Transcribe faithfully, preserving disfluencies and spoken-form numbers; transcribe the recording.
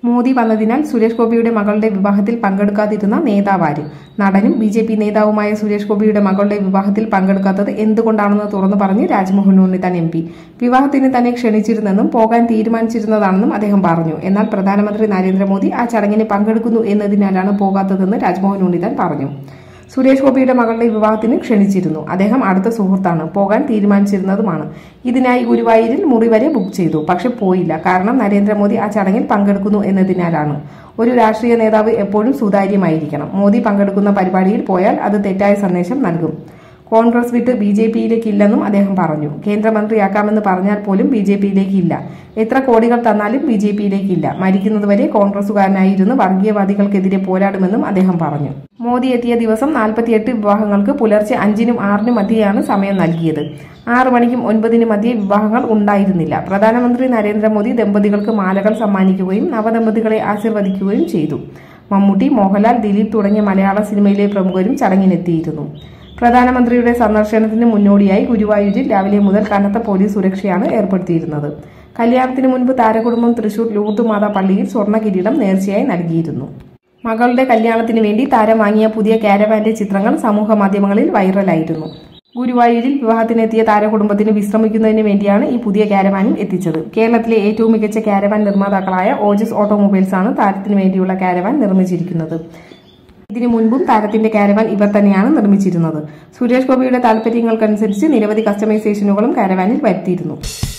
മോദി വന്നതിനാൽ സുരേഷ് ഗോപിയുടെ മകളുടെ വിവാഹത്തിൽ പങ്കെടുക്കാതിരുന്ന നേതാവാര്? നടനും ബി ജെ പി നേതാവുമായ സുരേഷ് ഗോപിയുടെ മകളുടെ വിവാഹത്തിൽ പങ്കെടുക്കാത്തത് എന്തുകൊണ്ടാണെന്ന് തുറന്നു പറഞ്ഞ് രാജ്മോഹൻ ഉണ്ണിത്താൻ എം പി. വിവാഹത്തിന് തന്നെ ക്ഷണിച്ചിരുന്നെന്നും പോകാൻ തീരുമാനിച്ചിരുന്നതാണെന്നും അദ്ദേഹം പറഞ്ഞു. എന്നാൽ പ്രധാനമന്ത്രി നരേന്ദ്രമോദി ആ ചടങ്ങിന് പങ്കെടുക്കുന്നു എന്നതിനാലാണ് പോകാത്തതെന്ന് രാജ്മോഹൻ ഉണ്ണിത്താൻ പറഞ്ഞു. സുരേഷ് ഗോപിയുടെ മകളുടെ വിവാഹത്തിന് ക്ഷണിച്ചിരുന്നു. അദ്ദേഹം അടുത്ത സുഹൃത്താണ്. പോകാൻ തീരുമാനിച്ചിരുന്നതുമാണ്. ഇതിനായി ഗുരുവായൂരിൽ മുറി വരെ ബുക്ക് ചെയ്തു. പക്ഷെ പോയില്ല. കാരണം നരേന്ദ്രമോദി ആ ചടങ്ങിൽ പങ്കെടുക്കുന്നു എന്നതിനാലാണ്. ഒരു രാഷ്ട്രീയ നേതാവ് എപ്പോഴും സുതാര്യമായിരിക്കണം. മോദി പങ്കെടുക്കുന്ന പരിപാടിയിൽ പോയാൽ അത് തെറ്റായ സന്ദേശം നൽകും. കോൺഗ്രസ് വിട്ട് ബി ജെ പിയിലേക്ക് ഇല്ലെന്നും അദ്ദേഹം പറഞ്ഞു. കേന്ദ്രമന്ത്രിയാക്കാമെന്ന് പറഞ്ഞാൽ പോലും ബി ജെ പിയിലേക്ക് ഇല്ല. എത്ര കോടികൾ തന്നാലും ബി ജെ പിയിലേക്ക് ഇല്ല. മരിക്കുന്നതുവരെ കോൺഗ്രസുകാരനായിരുന്ന് വർഗീയവാദികൾക്കെതിരെ പോരാടുമെന്നും അദ്ദേഹം പറഞ്ഞു. മോദി എത്തിയ ദിവസം നാൽപ്പത്തിയെട്ട് വിവാഹങ്ങൾക്ക് പുലർച്ചെ അഞ്ചിനും ആറിനും മധ്യയാണ് സമയം നൽകിയത്. ആറ് മണിക്കും ഒൻപതിനും മധ്യേ വിവാഹങ്ങൾ ഉണ്ടായിരുന്നില്ല. പ്രധാനമന്ത്രി നരേന്ദ്രമോദി ദമ്പതികൾക്ക് മാലകൾ സമ്മാനിക്കുകയും നവദമ്പതികളെ ആശീർവദിക്കുകയും ചെയ്തു. മമ്മൂട്ടി, മോഹൻലാൽ, ദിലീപ് തുടങ്ങിയ മലയാള സിനിമയിലെ പ്രമുഖരും ചടങ്ങിനെത്തിയിരുന്നു. പ്രധാനമന്ത്രിയുടെ സന്ദർശനത്തിന് മുന്നോടിയായി ഗുരുവായൂരിൽ രാവിലെ മുതൽ കനത്ത പോലീസ് സുരക്ഷയാണ് ഏർപ്പെടുത്തിയിരുന്നത്. കല്യാണത്തിന് മുൻപ് താരകുടുംബം തൃശൂർ ലൂർദ് മാതാ പള്ളിയിൽ സ്വർണ്ണ കിരീടം നേർച്ചയായി നൽകിയിരുന്നു. മകളുടെ കല്യാണത്തിന് വേണ്ടി താരം വാങ്ങിയ പുതിയ കാരവാന്റെ ചിത്രങ്ങൾ സമൂഹ മാധ്യമങ്ങളിൽ വൈറലായിരുന്നു. ഗുരുവായൂരിൽ വിവാഹത്തിനെത്തിയ താരകുടുംബത്തിന് വിശ്രമിക്കുന്നതിന് വേണ്ടിയാണ് ഈ പുതിയ കാരവാനിൽ എത്തിച്ചത്. കേരളത്തിലെ ഏറ്റവും മികച്ച കാരവാൻ നിർമ്മാതാക്കളായ ഓജസ് ഓട്ടോമൊബൈൽസ് ആണ് താരത്തിന് വേണ്ടിയുള്ള കാരവാൻ നിർമ്മിച്ചിരിക്കുന്നത്. ഇതിനു മുൻപും താരത്തിന്റെ കാരവാൻ ഇവർ തന്നെയാണ് നിർമ്മിച്ചിരുന്നത്. സുരേഷ് ഗോപിയുടെ താൽപര്യങ്ങൾക്കനുസരിച്ച് നിരവധി കസ്റ്റമൈസേഷനുകളും കാരവാനിൽ വരുത്തിയിരുന്നു.